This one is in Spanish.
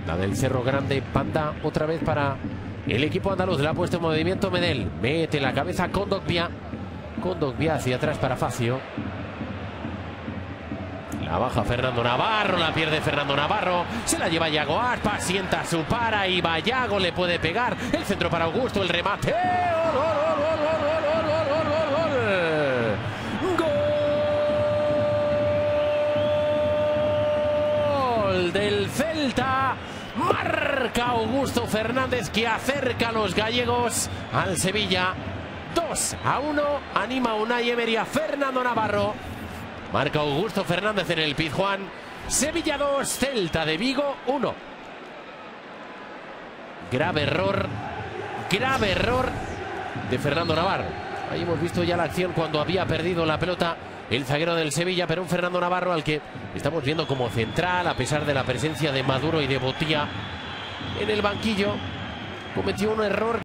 La del Cerro Grande, banda otra vez para el equipo andaluz. La ha puesto en movimiento Medel. Mete la cabeza con Kondogbia. Kondogbia hacia atrás para Facio. La baja Fernando Navarro, la pierde Fernando Navarro. Se la lleva Yago Aspas, sienta su para y Vallago le puede pegar. El centro para Augusto, el remate. ¡Gol del Celta! Marca Augusto Fernández, que acerca a los gallegos al Sevilla. 2-1. Anima Unai Emery a Fernando Navarro. Marca Augusto Fernández en el Pizjuán. Sevilla 2, Celta de Vigo 1. Grave error de Fernando Navarro. Ahí hemos visto ya la acción cuando había perdido la pelota el zaguero del Sevilla, pero un Fernando Navarro al que estamos viendo como central, a pesar de la presencia de Maduro y de Botía en el banquillo, cometió un error.